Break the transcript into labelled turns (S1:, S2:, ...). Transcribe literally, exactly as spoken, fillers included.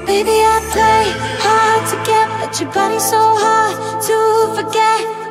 S1: Baby, I play hard to get, but your body's so hard to forget.